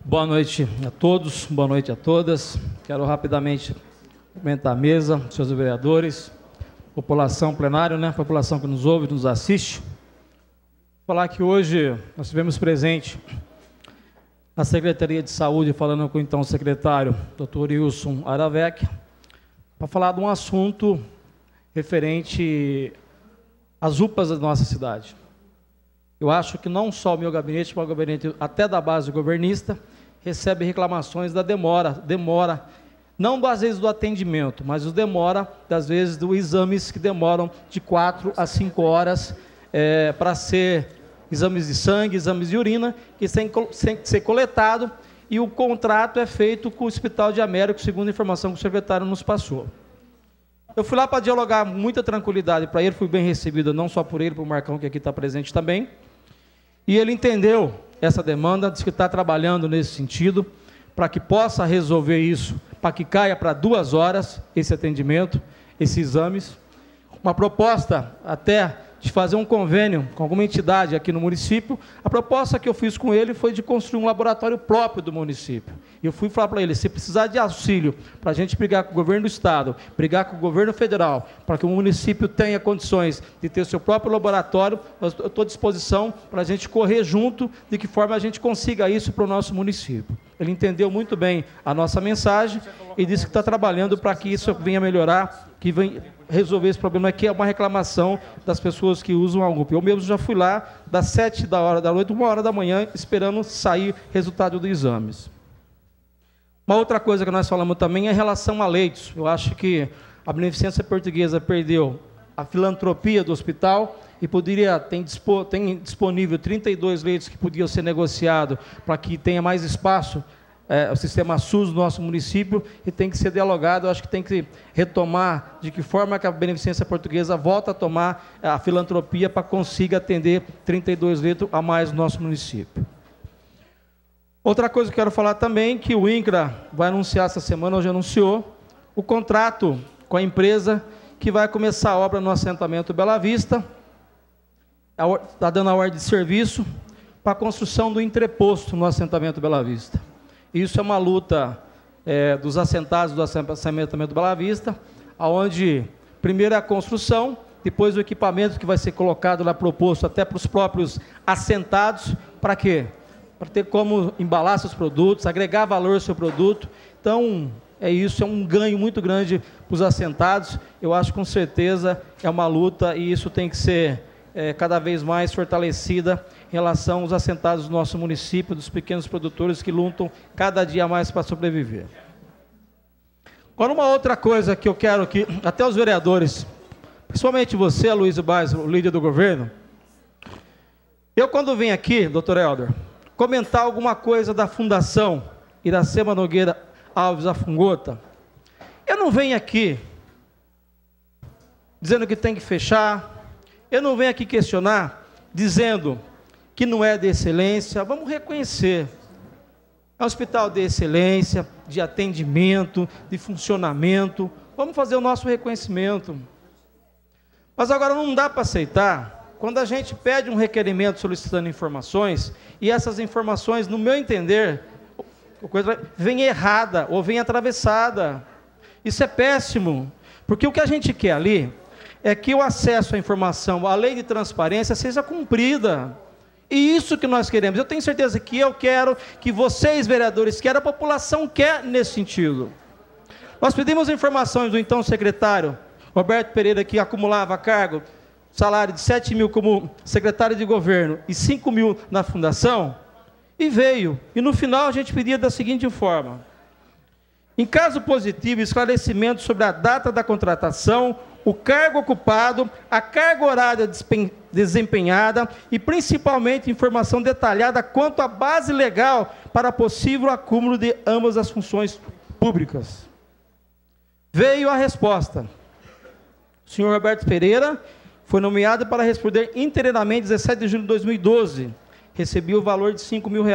Boa noite a todos, boa noite a todas. Quero rapidamente cumprimentar a mesa, senhores vereadores, população plenária, né? População que nos ouve, nos assiste. Falar que hoje nós tivemos presente a Secretaria de Saúde, falando com então o secretário, Dr. Wilson Aravec, para falar de um assunto referente às UPAs da nossa cidade. Eu acho que não só o meu gabinete, mas o gabinete até da base governista, recebe reclamações da demora, não às vezes do atendimento, mas o demora, das vezes, dos exames que demoram de 4 a 5 horas para ser exames de sangue, exames de urina, que têm que ser coletado, e o contrato é feito com o Hospital de Américo, segundo a informação que o secretário nos passou. Eu fui lá para dialogar com muita tranquilidade para ele, fui bem recebido, não só por ele, por Marcão, que aqui está presente também, e ele entendeu essa demanda, disse que está trabalhando nesse sentido, para que possa resolver isso, para que caia para 2 horas esse atendimento, esses exames. Uma proposta até de fazer um convênio com alguma entidade aqui no município. A proposta que eu fiz com ele foi de construir um laboratório próprio do município. E eu fui falar para ele, se precisar de auxílio para a gente brigar com o governo do estado, brigar com o governo federal, para que o município tenha condições de ter seu próprio laboratório, eu estou à disposição para a gente correr junto, de que forma a gente consiga isso para o nosso município. Ele entendeu muito bem a nossa mensagem e disse que está trabalhando para que isso venha melhorar, que venha resolver esse problema, que é uma reclamação das pessoas que usam a UPA. Eu mesmo já fui lá, das 7 da noite, 1 hora da manhã, esperando sair resultado dos exames. Uma outra coisa que nós falamos também é em relação a leitos. Eu acho que a Beneficência Portuguesa perdeu a filantropia do hospital e tem disponível 32 leitos que podiam ser negociados para que tenha mais espaço o sistema SUS do nosso município, e tem que ser dialogado. Eu acho que tem que retomar de que forma que a Beneficência Portuguesa volta a tomar a filantropia para consiga atender 32 leitos a mais no nosso município. Outra coisa que eu quero falar também, que o INCRA vai anunciar essa semana, hoje anunciou, o contrato com a empresa que vai começar a obra no assentamento Bela Vista, está dando a ordem de serviço para a construção do entreposto no assentamento Bela Vista. Isso é uma luta dos assentados do assentamento Bela Vista, onde primeiro é a construção, depois o equipamento que vai ser colocado lá, proposto até para os próprios assentados, para quê? Para ter como embalar seus produtos, agregar valor ao seu produto. Então, isso é um ganho muito grande para os assentados. Eu acho que com certeza é uma luta, e isso tem que ser cada vez mais fortalecida em relação aos assentados do nosso município, dos pequenos produtores que lutam cada dia mais para sobreviver. Agora, uma outra coisa que eu quero que até os vereadores, principalmente você, Luiz Baez, o líder do governo, eu quando venho aqui, doutor Helder, comentar alguma coisa da Fundação Iracema Nogueira Alves Afungota, eu não venho aqui dizendo que tem que fechar, eu não venho aqui questionar, dizendo que não é de excelência. Vamos reconhecer, é um hospital de excelência, de atendimento, de funcionamento, vamos fazer o nosso reconhecimento. Mas agora não dá para aceitar, quando a gente pede um requerimento solicitando informações, e essas informações, no meu entender, vem errada, ou vem atravessada. Isso é péssimo, porque o que a gente quer ali é que o acesso à informação, a lei de transparência, seja cumprida. E isso que nós queremos. Eu tenho certeza que eu quero, que vocês, vereadores, querem, a população quer nesse sentido. Nós pedimos informações do então secretário Roberto Pereira, que acumulava cargo, salário de 7 mil como secretário de governo e 5 mil na fundação, e veio. E no final a gente pedia da seguinte forma: em caso positivo, esclarecimento sobre a data da contratação, o cargo ocupado, a carga horária desempenhada e, principalmente, informação detalhada quanto à base legal para possível acúmulo de ambas as funções públicas. Veio a resposta. O senhor Roberto Pereira foi nomeado para responder inteiramente 17 de julho de 2012. Recebia o valor de R$5 mil.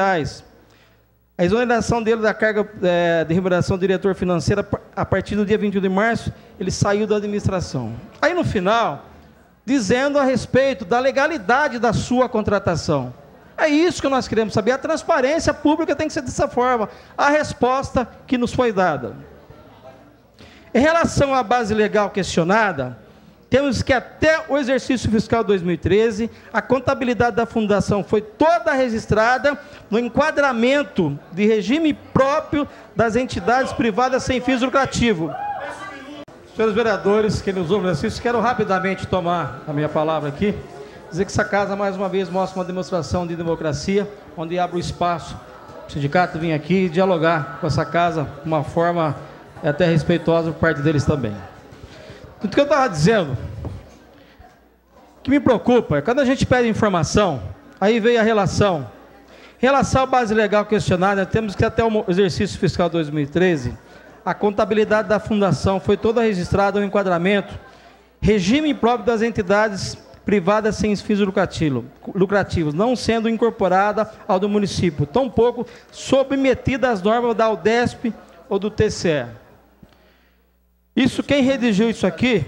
A exoneração dele da carga de remuneração do diretor financeiro, a partir do dia 21 de março, ele saiu da administração. Aí no final, dizendo a respeito da legalidade da sua contratação. É isso que nós queremos saber. A transparência pública tem que ser dessa forma. A resposta que nos foi dada. Em relação à base legal questionada, temos que até o exercício fiscal 2013, a contabilidade da fundação foi toda registrada no enquadramento de regime próprio das entidades privadas sem fins lucrativos. Senhores vereadores que nos ouvem e assistem, quero rapidamente tomar a minha palavra aqui, dizer que essa casa, mais uma vez, mostra uma demonstração de democracia, onde abre o espaço para o sindicato vir aqui e dialogar com essa casa de uma forma até respeitosa por parte deles também. Tudo que eu estava dizendo, o que me preocupa é quando a gente pede informação, aí veio a relação. Em relação à base legal questionada, temos que até o exercício fiscal 2013, a contabilidade da fundação foi toda registrada no enquadramento, regime próprio das entidades privadas sem fins lucrativos, não sendo incorporada ao do município, tampouco submetida às normas da UDESP ou do TCE. Isso, quem redigiu isso aqui,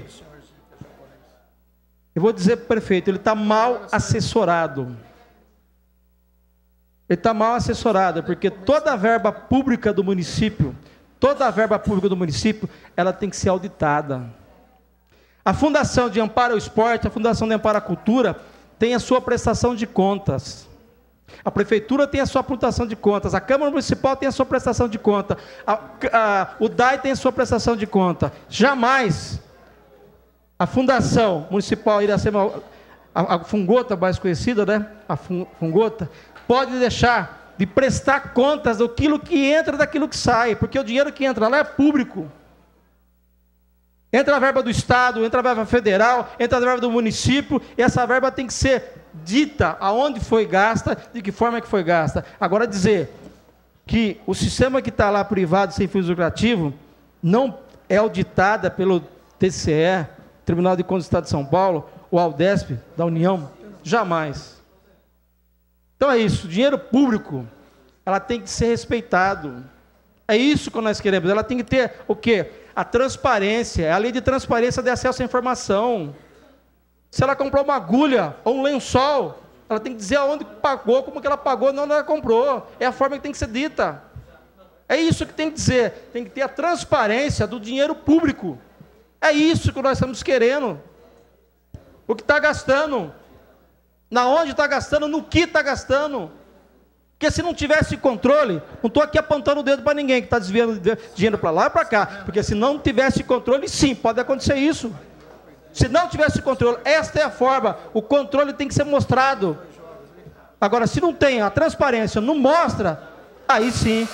eu vou dizer para o prefeito, ele está mal assessorado. Ele está mal assessorado, porque toda a verba pública do município, ela tem que ser auditada. A Fundação de Amparo ao Esporte, a Fundação de Amparo à Cultura, tem a sua prestação de contas. A Prefeitura tem a sua prestação de contas, a Câmara Municipal tem a sua prestação de conta, o DAI tem a sua prestação de conta. Jamais a Fundação Municipal Iracema, a Fungota, mais conhecida, né? A Fungota, pode deixar de prestar contas daquilo que entra, daquilo que sai, porque o dinheiro que entra lá é público. Entra a verba do Estado, entra a verba federal, entra a verba do município, e essa verba tem que ser dita aonde foi gasta, de que forma que foi gasta. Agora, dizer que o sistema que está lá privado, sem fins lucrativos, não é auditada pelo TCE, Tribunal de Contas do Estado de São Paulo, ou a UDESP, da União, jamais. Então é isso, o dinheiro público, ela tem que ser respeitado. É isso que nós queremos, ela tem que ter o quê? A transparência, a lei de transparência de acesso à informação. Se ela comprou uma agulha ou um lençol, ela tem que dizer aonde pagou, como que ela pagou, não onde ela comprou. É a forma que tem que ser dita. É isso que tem que dizer, tem que ter a transparência do dinheiro público. É isso que nós estamos querendo. O que está gastando, na onde está gastando, no que está gastando. Porque se não tivesse controle, não estou aqui apontando o dedo para ninguém que está desviando dinheiro para lá e para cá, porque se não tivesse controle, sim, pode acontecer isso. Se não tivesse controle, esta é a forma, o controle tem que ser mostrado. Agora, se não tem a transparência, não mostra, aí sim.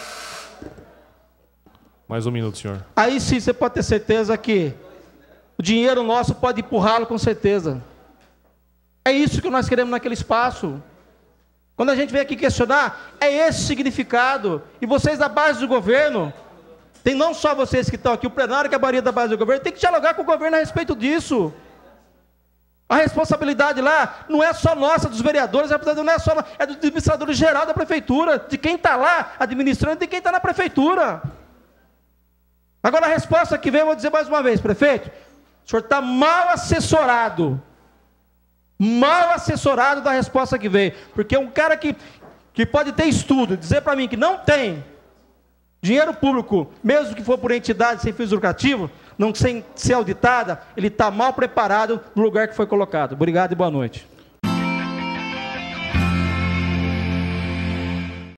Mais um minuto, senhor. Aí sim você pode ter certeza que o dinheiro nosso pode empurrá-lo com certeza. É isso que nós queremos naquele espaço. Quando a gente vem aqui questionar, é esse o significado. E vocês da base do governo, tem não só vocês que estão aqui, o plenário que é a maioria da base do governo, tem que dialogar com o governo a respeito disso. A responsabilidade lá não é só nossa, dos vereadores, não é só é do administrador geral da prefeitura, de quem está lá administrando e de quem está na prefeitura. Agora a resposta que vem, eu vou dizer mais uma vez, prefeito, o senhor está mal assessorado da resposta que veio, porque um cara que pode ter estudo, dizer para mim que não tem dinheiro público, mesmo que for por entidade sem fins lucrativos, não sem ser auditada, ele está mal preparado no lugar que foi colocado. Obrigado e boa noite.